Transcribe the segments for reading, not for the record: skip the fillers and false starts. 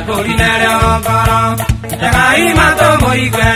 Polinero Coro, the Gaimato Moigue.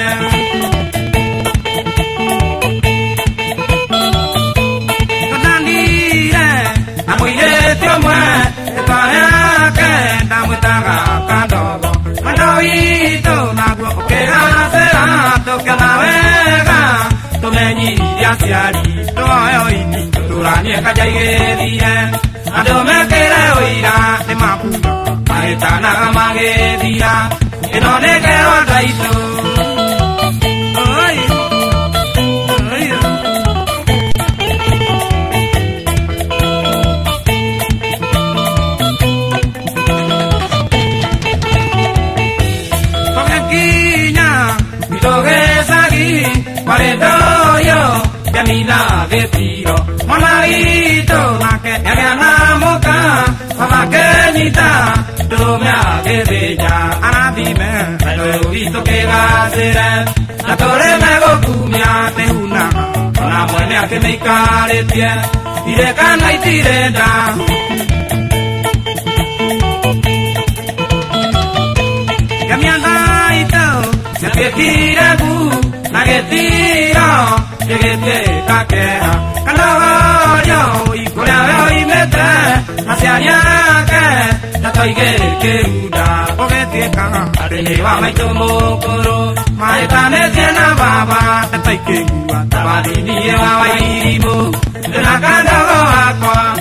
Camina de tiro, mamarito, que te moca, mamá queñita, tú me haces bella, ahora dime, lo he visto que va a ser, la torre me gocumia, te una mujer que me care pie, y de cana y tireta. Camina se te tira la que tiro. Que te caquea, canario y coreano y mete, hacia allá que la que uda, porque te caga, arriba me tomo coro, maetane tiene baba, te que uda, tabadini lleva bairibo, de la cana agua.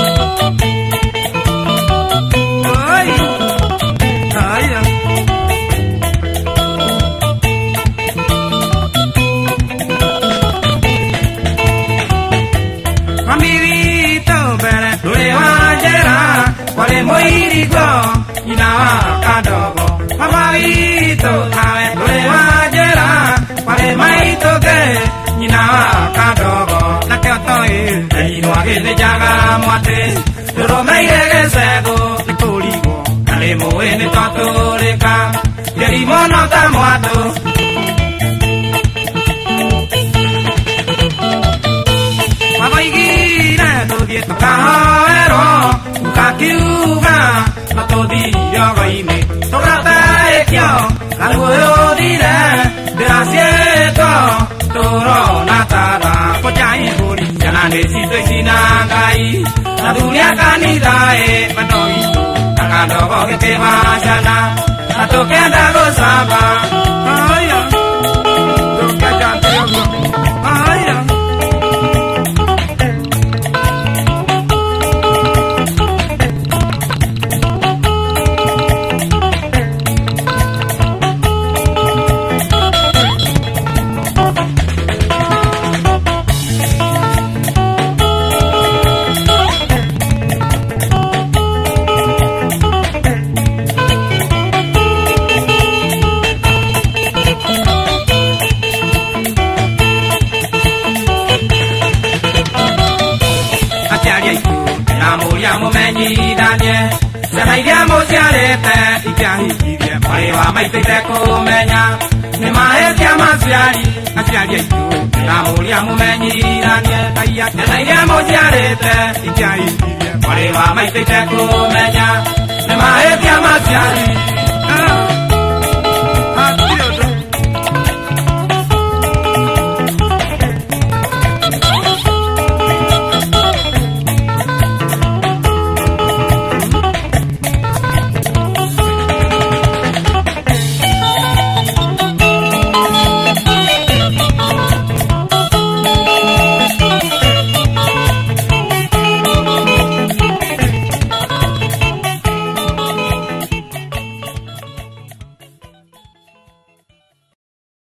Y nada, cadogo, papaito, a ver, prueba llena, para el maito que, y nada, cadogo, la que estoy, y no hagas de llaga, mate, pero me iré que seco, de coligo, calemo en el tato de ca, y el limón no está muerto. Papaiguina, tu dieto cajero, un caquiuga, Yo goime, torrata ekyo, algo diré, de acierto, toro natada, pochai puri, ya necesito sinagai, la dunia canidae, panoito, tagado que te vayana, a toque anda gozaba, ay, toque ya te ay, mai te comenya ne mai te amasiari asiari tu la moria momeni danie kaya ne ya mojarete ikai pare va mai te comenya ne mai te amasiari